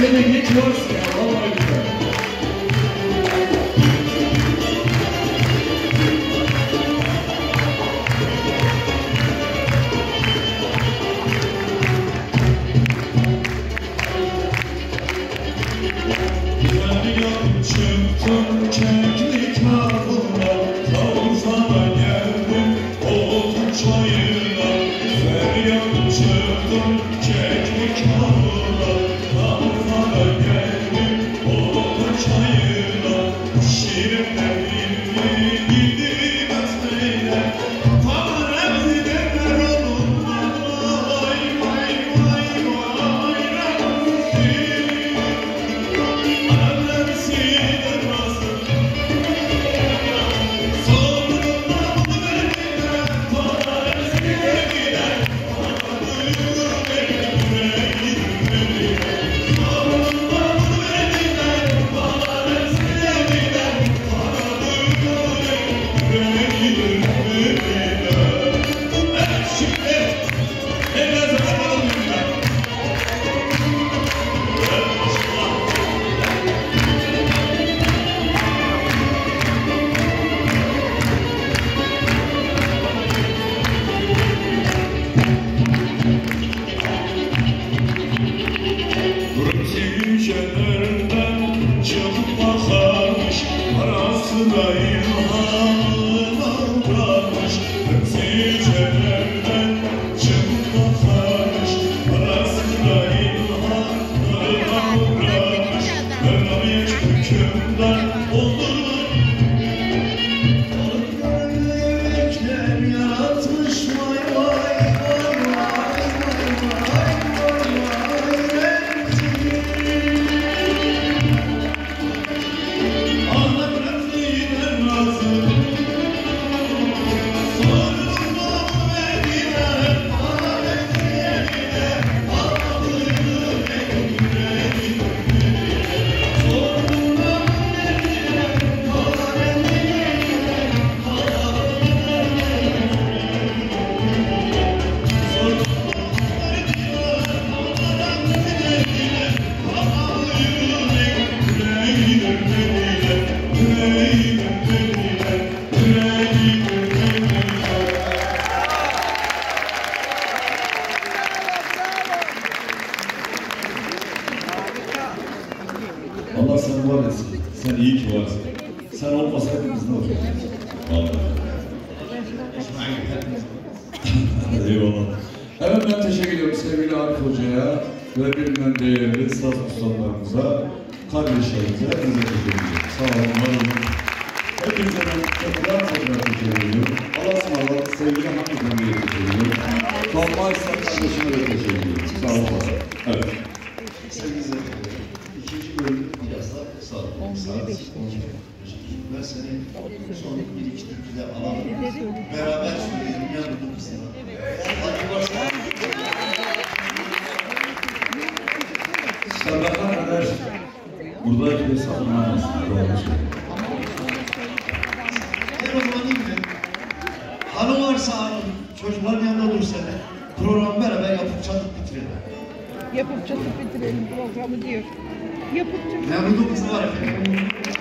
Seni geçiyoruz ya, vallahi güzel. Çıktım keklik ağına, Tavuza'na geldim Odun çayına. Feryat çıktım keklik ağına, Tavuza'na geldim Odun çayına. Şirinler birliği gidilmez beyler, Parem gidenler onunla. Vay vay vay vay Rabbi. Şekerden çıkıp bakarmış, arasına ilhamına uğramış. Şekerden çıkıp bakarmış, arasına ilhamına uğramış. Mevlamiyet hükümdar olur. Melekler yaratmış, vay vay vay vay vay vay. Allah seni var etsin. Sen iyi ki varsın. Sen olmasaydın biz ne olacaktık? Vallahi. Eyvallah. Evet, ben teşekkür ediyorum sevgili Arif Hoca'ya ve birbirinden değerli saz ustalarımıza, kardeşlerimize, hepinize teşekkür ediyorum. Sağ olun, var olun. Hepinize tekrar teşekkür ediyorum. Allah'a ısmarladık, sevgili Hamid Emre'ye teşekkür ediyorum. Kalma İslam kardeşime de teşekkür ediyorum. Sağ olun. Evet. Sevgili ikinci bölüm yazda sağ olun. Ben seni son bir iki türküde alalım. Beraber söyleyelim ya bu kısmına. Hadi başlayalım. Sabahlar kadar buradaki de saklanamazsın. Gel o zaman değil mi? Hanım varsa hanım, çocukların yanında dur seni. Programı beraber yapıp çatıp bitirelim. Yapıp çatıp bitirelim programı diyor. Yapıp çatıp. Memnun kızı var efendim.